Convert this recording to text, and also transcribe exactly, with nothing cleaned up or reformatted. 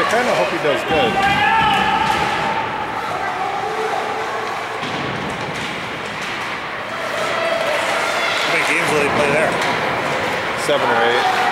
I kind of hope he does good. How many games will they play there? Seven or eight.